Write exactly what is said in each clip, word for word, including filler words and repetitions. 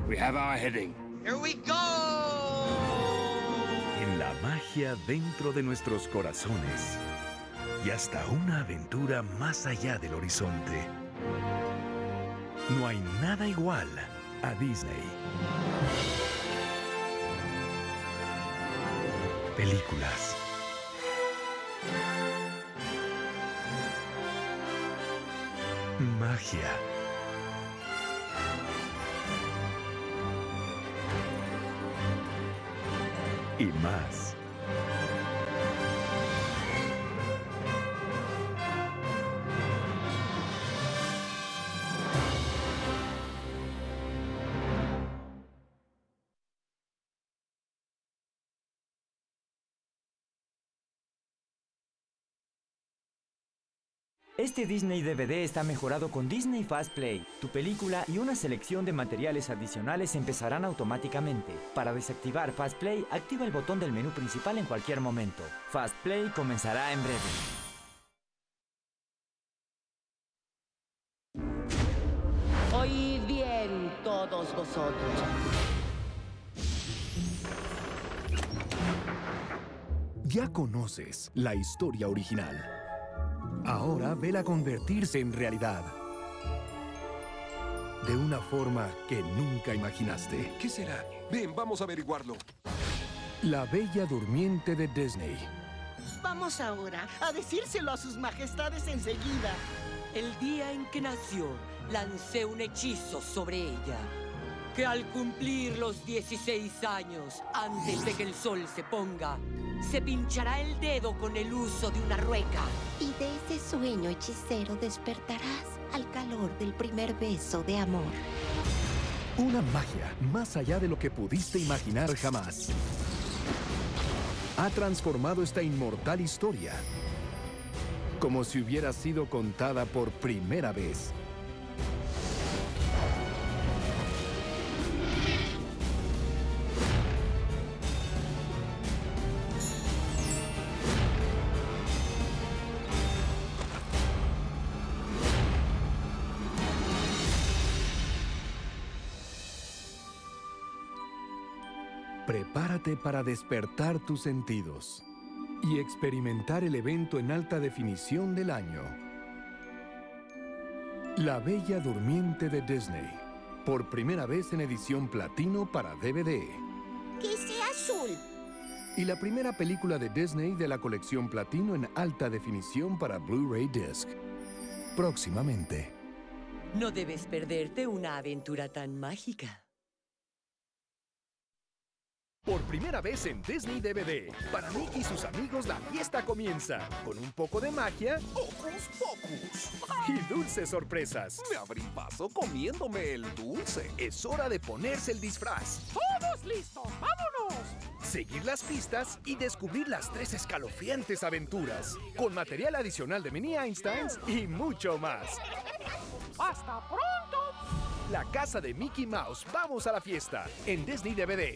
We have our heading. Here we go! En la magia dentro de nuestros corazones y hasta una aventura más allá del horizonte. No hay nada igual a Disney. Películas. Magia. Y más. Este Disney D V D está mejorado con Disney Fast Play. Tu película y una selección de materiales adicionales empezarán automáticamente. Para desactivar Fast Play, activa el botón del menú principal en cualquier momento. Fast Play comenzará en breve. Oíd bien todos vosotros. Ya conoces la historia original. Ahora vela convertirse en realidad. De una forma que nunca imaginaste. ¿Qué será? Ven, vamos a averiguarlo. La Bella Durmiente de Disney. Vamos ahora a decírselo a sus majestades enseguida. El día en que nació, lancé un hechizo sobre ella, que al cumplir los dieciséis años, antes de que el sol se ponga, se pinchará el dedo con el uso de una rueca. Y de ese sueño hechicero despertarás al calor del primer beso de amor. Una magia más allá de lo que pudiste imaginar jamás. Ha transformado esta inmortal historia como si hubiera sido contada por primera vez. Prepárate para despertar tus sentidos y experimentar el evento en alta definición del año. La Bella Durmiente de Disney, por primera vez en edición platino para D V D. ¡Que sea azul! Y la primera película de Disney de la colección platino en alta definición para Blu-ray Disc. Próximamente. No debes perderte una aventura tan mágica. Por primera vez en Disney D V D, para Mickey y sus amigos la fiesta comienza, con un poco de magia, ¡Hocus pocus! y dulces sorpresas. Me abrí paso comiéndome el dulce. Es hora de ponerse el disfraz, ¡Todos listos! ¡Vámonos! seguir las pistas y descubrir las tres escalofriantes aventuras, con material adicional de Mini Einsteins y mucho más. ¡Hasta pronto! La casa de Mickey Mouse, vamos a la fiesta, en Disney D V D.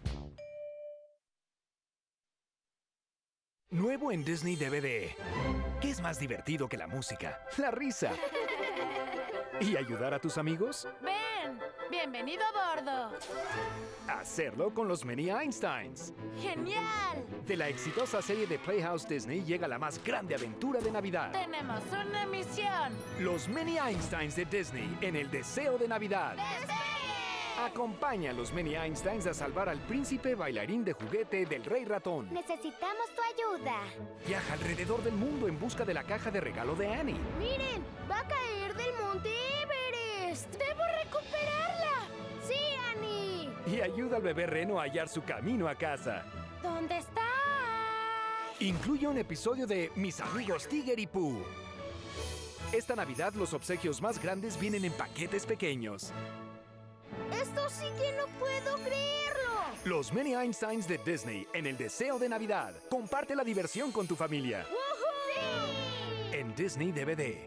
Nuevo en Disney D V D. ¿Qué es más divertido que la música? La risa. ¿Y ayudar a tus amigos? ¡Ven! ¡Bienvenido a bordo! Hacerlo con los Mini Einsteins. ¡Genial! De la exitosa serie de Playhouse Disney llega la más grande aventura de Navidad. ¡Tenemos una misión! Los Mini Einsteins de Disney en el deseo de Navidad. Acompaña a los Mini Einsteins a salvar al príncipe bailarín de juguete del Rey Ratón. Necesitamos tu ayuda. Viaja alrededor del mundo en busca de la caja de regalo de Annie. ¡Miren! ¡Va a caer del monte Everest! ¡Debo recuperarla! ¡Sí, Annie! Y ayuda al bebé reno a hallar su camino a casa. ¿Dónde está? Incluye un episodio de Mis amigos Tiger y Pooh. Esta Navidad los obsequios más grandes vienen en paquetes pequeños. ¡Esto sí que no puedo creerlo! Los Mini Einsteins de Disney en el deseo de Navidad. Comparte la diversión con tu familia. ¡Woohoo! ¡Sí! En Disney D V D.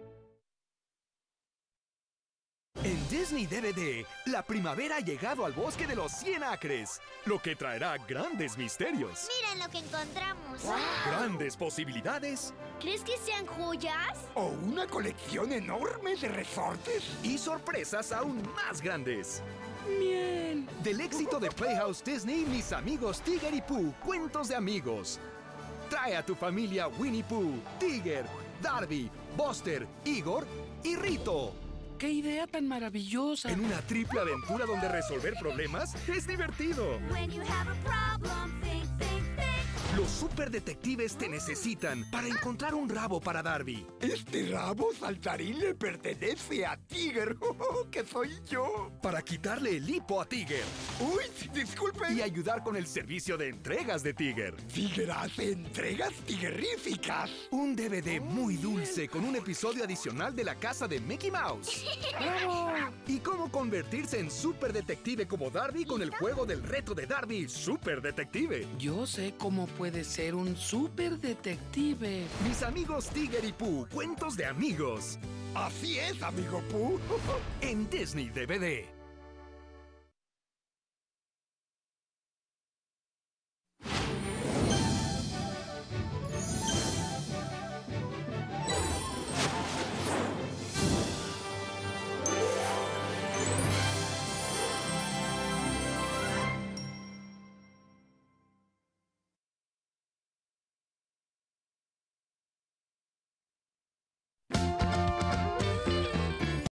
En Disney D V D, la primavera ha llegado al bosque de los cien acres, lo que traerá grandes misterios. ¡Miren lo que encontramos! ¡Wow! Grandes posibilidades. ¿Crees que sean joyas? ¿O una colección enorme de resortes? Y sorpresas aún más grandes. Miel. Del éxito de Playhouse Disney, mis amigos Tigger y Pooh, cuentos de amigos. Trae a tu familia Winnie Pooh, Tigger, Darby, Buster, Igor y Rito. ¡Qué idea tan maravillosa! En una triple aventura donde resolver problemas es divertido. Los superdetectives te necesitan para encontrar un rabo para Darby. Este rabo saltarín le pertenece a Tigger, que soy yo. Para quitarle el hipo a Tigger. Uy, disculpen. Y ayudar con el servicio de entregas de Tigger. Tigger hace entregas tiggeríficas. Un D V D muy dulce con un episodio adicional de La Casa de Mickey Mouse. ¡Bravo! Y cómo convertirse en superdetective como Darby con el juego del reto de Darby Superdetective. Yo sé cómo puede ser un super detective. Mis amigos Tigger y Pooh, cuentos de amigos. Así es, amigo Pooh. En Disney D V D.